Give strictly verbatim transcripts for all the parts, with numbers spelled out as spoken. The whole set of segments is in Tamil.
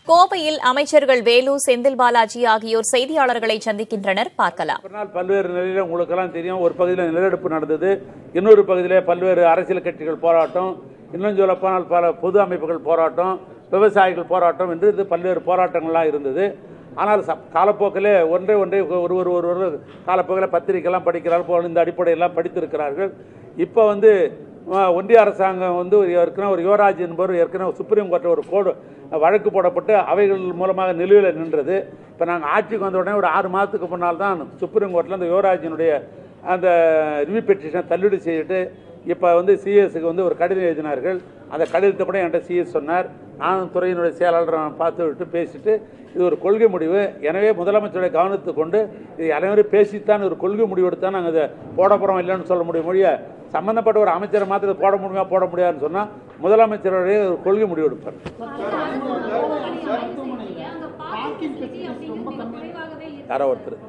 கோவையில் அமைச்சர்கள் வேலு, செந்தில் பாலாஜி ஆகியோர் செய்தியாளர்களை சந்திக்கின்றனர். பார்க்கலாம். பல்வேறு நிலையில உங்களுக்கு எல்லாம் தெரியும், ஒரு பகுதியில் நிலநடுப்பு நடந்தது, இன்னொரு பகுதியில் பல்வேறு அரசியல் கட்சிகள் போராட்டம், இன்னும் சொல்லப்போனால் பல பொது அமைப்புகள் போராட்டம், விவசாயிகள் போராட்டம் என்று இது பல்வேறு போராட்டங்கள்லாம் இருந்தது. ஆனால் காலப்போக்கில் ஒன்றே ஒன்றே ஒருவர் ஒருவர் காலப்போக்கில் பத்திரிகைலாம் படிக்கிறார்கள், இந்த அடிப்படையெல்லாம் படித்திருக்கிறார்கள். இப்போ வந்து ஒன்றிய அரசாங்கம் வந்து ஏற்கனவே ஒரு யுவராஜ் என்பவர் ஏற்கனவே சுப்ரீம் கோர்ட்டில் ஒரு கோடு வழக்கு போடப்பட்டு அவைகள் மூலமாக நிலுவையில் நின்றது. இப்போ நாங்கள் ஆட்சிக்கு வந்த உடனே ஒரு ஆறு மாதத்துக்கு முன்னால் தான் சுப்ரீம் கோர்ட்டில் அந்த யுவராஜினுடைய அந்த ரிவ்யூ பெட்டிஷனை தள்ளுபடி செய்துட்டு இப்போ வந்து சிஎஸ்க்கு வந்து ஒரு கடிதம் எழுதினார்கள். அந்த கடிதத்தை கூட என்கிட்ட சிஎஸ் சொன்னார். நானும் துறையினுடைய செயலாளரை பார்த்து விட்டு பேசிட்டு இது ஒரு கொள்கை முடிவு, எனவே முதலமைச்சருடைய கவனத்தை கொண்டு இது அனைவரும் பேசித்தான் ஒரு கொள்கை முடிவு எடுத்தால் நாங்கள் அதை போட போகிறோம் இல்லைன்னு சொல்ல முடியும். மொழியை சம்பந்தப்பட்ட ஒரு அமைச்சரை மாத்திரம் போட முடியுமா போட முடியாதுன்னு சொன்னால் முதலமைச்சருடைய ஒரு கொள்கை முடிவு எடுப்பார். யாரோ ஒருத்தர்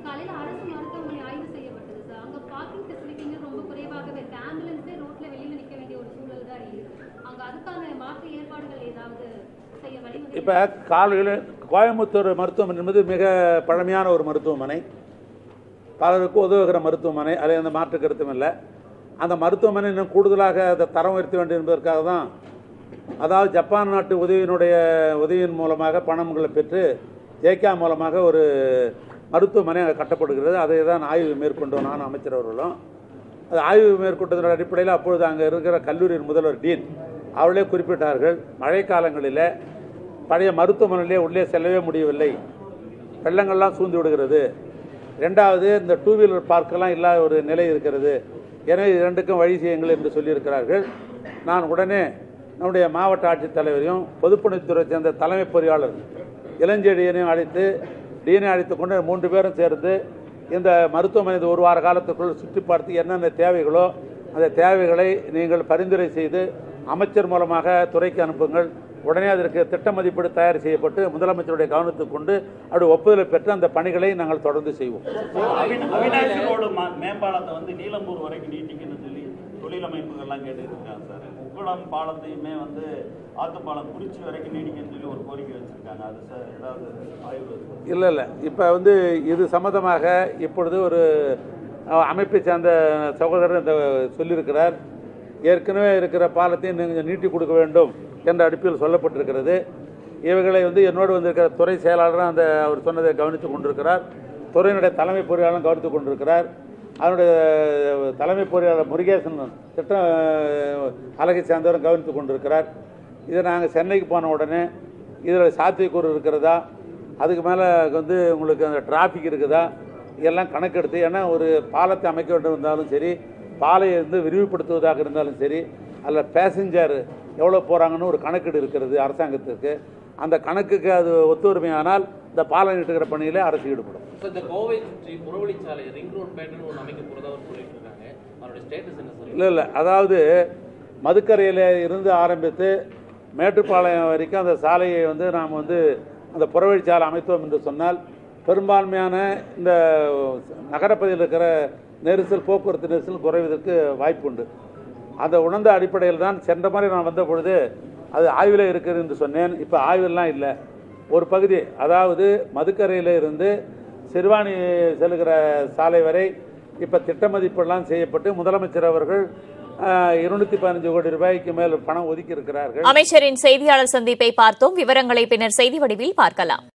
இப்போ காலையில் கோயம்புத்தூர் மருத்துவமனை என்பது மிக பழமையான ஒரு மருத்துவமனை, பலருக்கு உதவுகிற மருத்துவமனை, அதில் அந்த மாற்று கருத்தும் இல்லை. அந்த மருத்துவமனை இன்னும் கூடுதலாக அதை தரம் உயர்த்த வேண்டும் என்பதற்காக தான், அதாவது ஜப்பான் நாட்டு உதவியினுடைய உதவியின் மூலமாக பணங்களை பெற்று ஜேகா மூலமாக ஒரு மருத்துவமனை அங்கே கட்டப்படுகிறது. அதை தான் ஆய்வு மேற்கொண்டோம் நான் அமைச்சர் அவர்களும். அது ஆய்வு மேற்கொண்டதன் அடிப்படையில் அப்பொழுது அங்கே இருக்கிற கல்லூரியின் முதல்வர் டீன் அவர்களே குறிப்பிட்டார்கள், மழை காலங்களில் பழைய மருத்துவமனையிலே உள்ளே செல்லவே முடியவில்லை, வெள்ளங்கள்லாம் சூழ்ந்து விடுகிறது. ரெண்டாவது இந்த டூ வீலர் பார்க்கெல்லாம் இல்லாத ஒரு நிலை இருக்கிறது, எனவே இரண்டுக்கும் வழி செய்யுங்கள் என்று சொல்லியிருக்கிறார்கள். நான் உடனே நம்முடைய மாவட்ட ஆட்சித்தலைவரையும் பொதுப்பணித்துறை சேர்ந்த தலைமை பொறியாளர் இளஞ்செழியனையும் அழைத்து டீனை அழைத்து கொண்டு மூன்று பேரும் சேர்ந்து இந்த மருத்துவமனை ஒரு வார காலத்துக்குள் சுற்றி பார்த்து என்னென்ன தேவைகளோ அந்த தேவைகளை நீங்கள் பரிந்துரை செய்து அமைச்சர் மூலமாக துறைக்கு அனுப்புங்கள். உடனே அதற்கு திட்ட மதிப்பீடு தயார் செய்யப்பட்டு முதலமைச்சருடைய கவனத்துக்கு கொண்டு அப்படி ஒப்புதலை பெற்று அந்த பணிகளை நாங்கள் தொடர்ந்து செய்வோம். அவிநாசி ரோடு மேம்பாலத்தை வந்து நீலம்பூர் வரைக்கும் நீட்டிக்கணும்னு சொல்லி தொழிலமைப்புகள்லாம் கேட்டுருக்காங்க சார். உக்குளம் பாலத்தையுமே வந்து ஆத்துப்பாலம் குறிச்சி வரைக்கும் நீடிக்கணும்னு சொல்லி ஒரு கோரிக்கை வச்சிருக்காங்க. அது சார் ஏதாவது ஆய்வு? இல்லை இல்லை இப்போ வந்து இது சம்மந்தமாக இப்பொழுது ஒரு அமைப்பை சார்ந்த சகோதரர் இந்த சொல்லியிருக்கிறார். ஏற்கனவே இருக்கிற பாலத்தையும் நீங்கள் நீட்டி கொடுக்க வேண்டும் என்ற அடிப்பில் சொல்லப்பட்டிருக்கிறது. இவைகளை வந்து என்னோடு வந்திருக்கிற துறை செயலாளரும் அந்த அவர் சொன்னதை கவனித்து கொண்டிருக்கிறார். துறையினுடைய தலைமை பொறியாளரும் கவனித்து கொண்டிருக்கிறார். அதனுடைய தலைமை பொறியாளர் முருகேசன் திட்ட அலகை சார்ந்தவரும் கவனித்து கொண்டிருக்கிறார். இதை நாங்கள் சென்னைக்கு போன உடனே இதில் சாத்தியக்கூறு இருக்கிறதா, அதுக்கு மேலே வந்து உங்களுக்கு அந்த டிராஃபிக் இருக்குதா, இதெல்லாம் கணக்கெடுத்து, ஏன்னா ஒரு பாலத்தை அமைக்க வேண்டும் இருந்தாலும் சரி, பாலையை வந்து விரிவுபடுத்துவதாக இருந்தாலும் சரி, அதில் பேசஞ்சர் எவ்வளோ போகிறாங்கன்னு ஒரு கணக்கீடு இருக்கிறது அரசாங்கத்திற்கு. அந்த கணக்குக்கு அது ஒத்துழைமையானால் இந்த பாலம் நீட்டுகிற பணியில் அரசு ஈடுபடும். இல்லை இல்லை அதாவது மதுக்கரையில் இருந்து ஆரம்பித்து மேட்டுப்பாளையம் வரைக்கும் அந்த சாலையை வந்து நாம் வந்து அந்த புறவழிச்சாலை அமைத்தோம் என்று சொன்னால் பெரும்பான்மையான இந்த நகரப்பகுதியில் இருக்கிற நெரிசல், போக்குவரத்து நெரிசல் குறைவதற்கு வாய்ப்பு உண்டு. அந்த உணர்ந்த அடிப்படையில் தான் சென்ற மாதிரி நான் வந்த பொழுது அது ஆய்வில் இருக்குது என்று சொன்னேன். இப்போ ஆய்வெல்லாம் இல்லை. ஒரு பகுதி, அதாவது மதுக்கரையில் இருந்து சிறுவாணி செல்கிற சாலை வரை இப்போ திட்ட மதிப்பெல்லாம் செய்யப்பட்டு முதலமைச்சர் அவர்கள் இருநூத்தி பதினஞ்சு கோடி ரூபாய்க்கு மேல் பணம் ஒதுக்கி இருக்கிறார்கள். அமைச்சரின் செய்தியாளர் சந்திப்பை பார்த்தோம். விவரங்களை பின்னர் செய்தி வடிவில் பார்க்கலாம்.